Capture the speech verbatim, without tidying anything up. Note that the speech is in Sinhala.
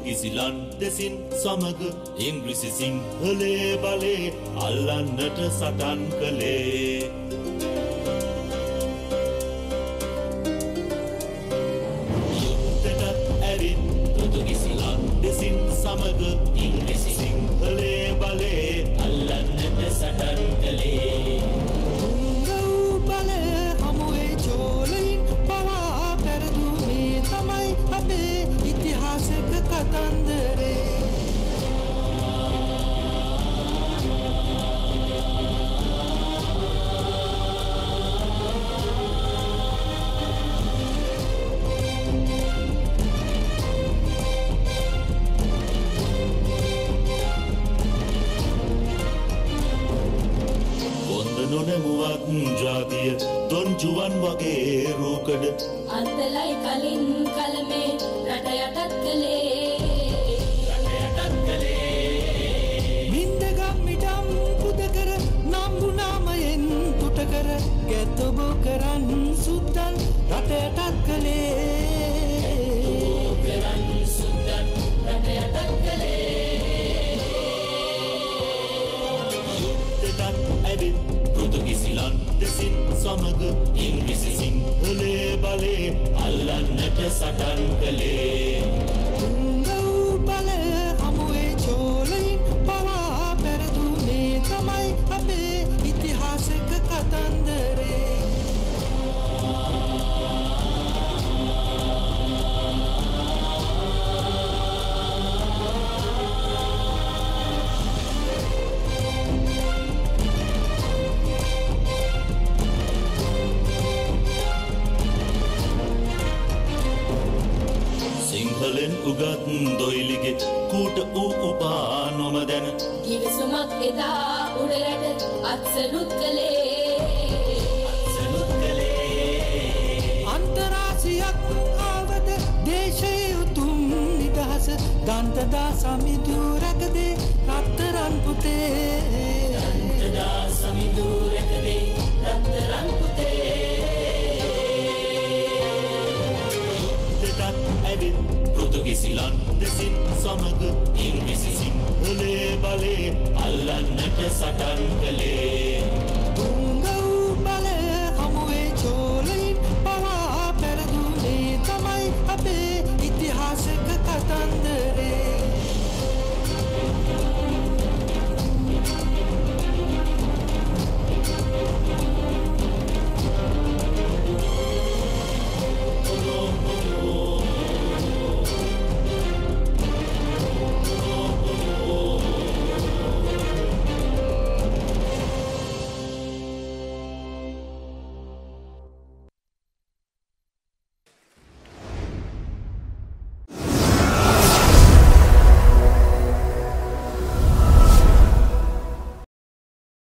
පෘතුගීසිලන් දෙසින් සමග ඉංග්‍රීසි සිංහලේ බලේ අල්ලන්නට සටන් කළේ. යුද්ධෙටත් ඇවිත් පෘතුගීසිලන් දෙසින් සමග ඉංග්‍රීසි සිංහලේ බලේ අල්ලන්නට සටන් කළේ. ඉතිහාසක කතන්දරේ කොන්ද නොනැමුවත් ජාතිය දොන්ජුවන් වගේ රූකඩ අන්තලයි කලින් කලමේ රට යටත් කළේ රට යටත් කළේ මින්දගම් මිටම් පුදකර නම්බුනාමයෙන් තුටකර ගැතොබෝ කරන් සුද්දන් රට යටත් කළේ කරන් සුද්දන් රට යටත් කළේ යුද්ධෙටත් ඇවිත් පෘතුගීසිලන් දෙසින් සමග ඉංග්‍රීසි සිංහලේ බලේ අල්ලන්නට සටන් කළේ. උංගව් බල හමුවේ චෝලයින් පවා පෙරදුනේ තමයි අපේ ඉතිහාසක කතන්දරේ. සිංහලෙන් උගත් දොයිලිගෙ කූට වූ උපා නොමදැන කිවිසුමක් එදා උඩරට අත්සනුත් කළේ අත්සනුත් කළේ අන්තරාසියක් ආවද දේශයේ උතුම් නිදහස දන්තදා සමිඳු රැකදේ රත්තරන් පුතේ දන්තදා සමිඳු රැකදේ රත්තරන් පුතේ ඇවිත් පෘතුගීසිලන් දෙසින් සමග ඉංග්‍රීසි සිංහලේ බලේ අල්ලන්නට සටන් කළේ.